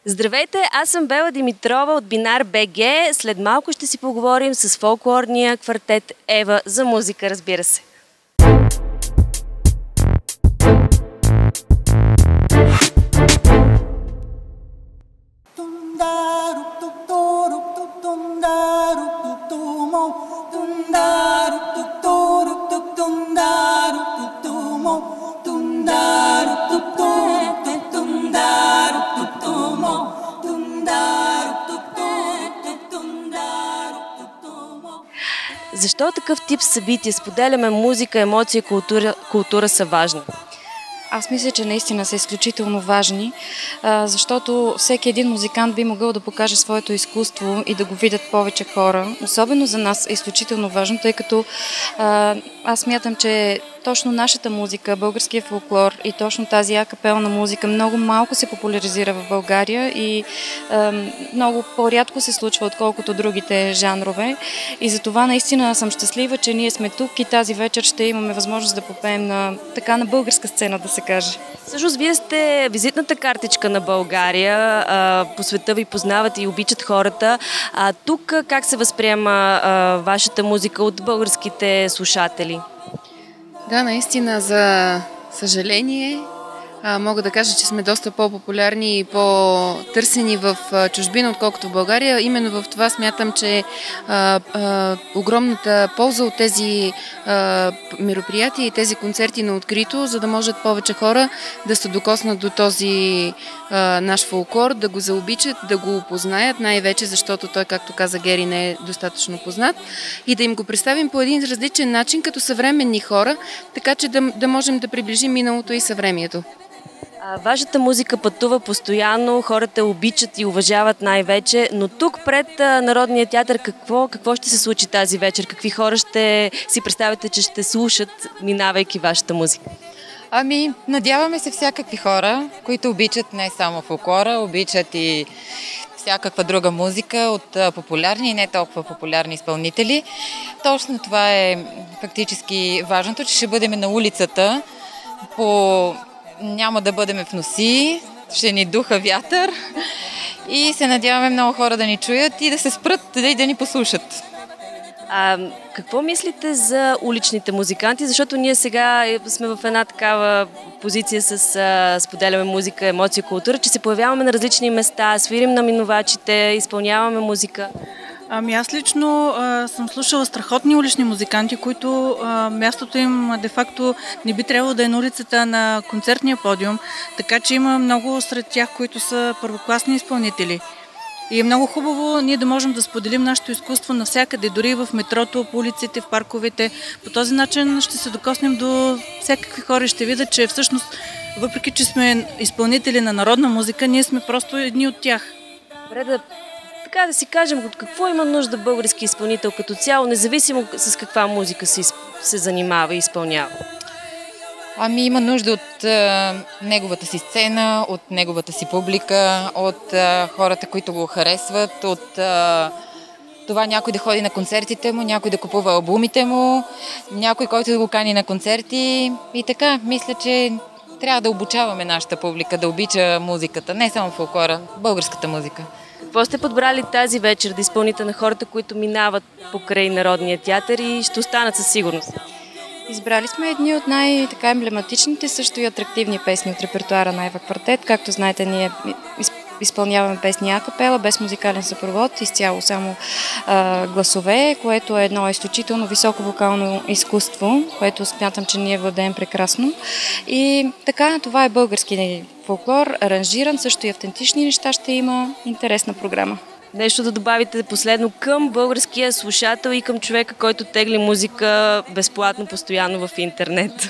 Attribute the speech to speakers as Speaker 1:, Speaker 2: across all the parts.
Speaker 1: Здравейте, аз съм Бела Димитрова от Бинар БГ. След малко ще си поговорим с фолклорния квартет Ева за музика, разбира се. Защо такъв тип събития, споделяме музика, емоция и култура са важни?
Speaker 2: Аз мисля, че наистина са изключително важни, защото всеки един музикант би могъл да покаже своето изкуство и да го видят повече хора. Особено за нас е изключително важно, тъй като аз смятам, че точно нашата музика, българския фолклор и точно тази акапелна музика много малко се популяризира в България и много по-рядко се случва, отколкото другите жанрове. И за това наистина съм щастлива, че ние сме тук и тази вечер ще имаме възможност да попеем на българска сцена, да се каже.
Speaker 1: Всъщност, вие сте визитната картичка на България, по света ви познават и обичат хората. Тук как се възприема вашата музика от българските слушатели?
Speaker 3: Да, наистина, за съжаление, мога да кажа, че сме доста по-популярни и по-търсени в чужбина, отколкото в България. Именно в това смятам, че огромната полза от тези мероприятия и тези концерти на открито, за да можат повече хора да се докоснат до този наш фолклор, да го заобичат, да го опознаят, най-вече защото той, както каза Гери, не е достатъчно познат, и да им го представим по един различен начин, като съвременни хора, така че да можем да приближим миналото и съвремието.
Speaker 1: Вашата музика пътува постоянно, хората обичат и уважават най-вече, но тук пред Народния театър какво ще се случи тази вечер? Какви хора ще си представяте, че ще слушат, минавайки вашата музика?
Speaker 4: Надяваме се всякакви хора, които обичат не само фолклора, обичат и всякаква друга музика от популярни и не толкова популярни изпълнители. Точно това е фактически важното, че ще бъдем на улицата, няма да бъдем в носи, ще ни духа вятър и се надяваме много хора да ни чуят и да се спрат и да ни послушат.
Speaker 1: Какво мислите за уличните музиканти? Защото ние сега сме в една такава позиция с споделяме музика, емоция, култура, че се появяваме на различни места, свирим на минувачите, изпълняваме музика.
Speaker 5: Аз лично съм слушала страхотни улични музиканти, които мястото им де-факто не би трябвало да е на улицата, на концертния подиум, така че има много сред тях, които са първокласни изпълнители. И е много хубаво ние да можем да споделим нашето изкуство навсякъде, дори в метрото, по улиците, в парковете. По този начин ще се докоснем до всякакви хора и ще видят, че всъщност, въпреки че сме изпълнители на народна музика, ние сме просто едни от тях.
Speaker 1: Добре, така да си кажем, от какво има нужда български изпълнител като цяло, независимо с каква музика се занимава и изпълнява?
Speaker 4: Има нужда от неговата си сцена, от неговата си публика, от хората, които го харесват, от това някой да ходи на концертите му, някой да купува албумите му, някой, който да го кани на концерти. И така, мисля, че трябва да обучаваме нашата публика, да обича музиката, не само фолклора, българската музика.
Speaker 1: Какво сте подбрали тази вечер да изпълните на хората, които минават покрай Народния театър и ще останат със сигурност?
Speaker 2: Избрали сме едни от най-емблематичните, също и атрактивни песни от репертуара на Ева Квартет. Както знаете, ние изпълняваме песни акапела, без музикален съпровод, изцяло само гласове, което е едно изключително високо вокално изкуство, което смятам, че ние владеем прекрасно. И така, това е български фолклор, аранжиран, също и автентични неща ще има. Интересна програма.
Speaker 1: Нещо да добавите последно към българския слушател и към човека, който тегли музика безплатно, постоянно в интернет?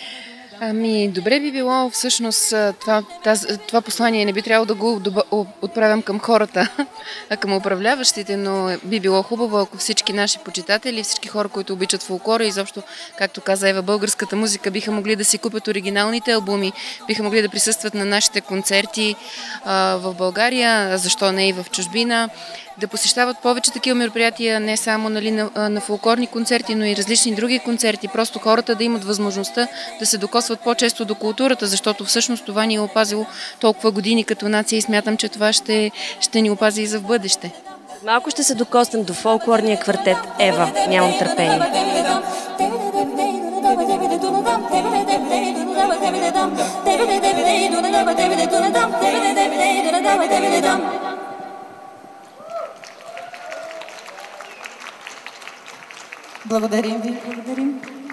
Speaker 3: Добре би било всъщност това послание не би трябвало да го отправям към хората, а към управляващите, но би било хубаво, ако всички наши почитатели, всички хора, които обичат фолклора и изобщо, както каза Ева, българската музика, биха могли да си купят оригиналните албуми, биха могли да присъстват на нашите концерти в България, защо не и в чужбина. да посещават повече такива мероприятия, не само на фолклорни концерти, но и различни други концерти. Просто хората да имат възможността да се докосват по-често до културата, защото всъщност това ни е опазило толкова години като нация и смятам, че това ще ни опази и за в бъдеще.
Speaker 1: Малко ще се докоснем до фолклорния квартет Ева. Нямам търпение.
Speaker 6: Благодарим ви. Благодарим.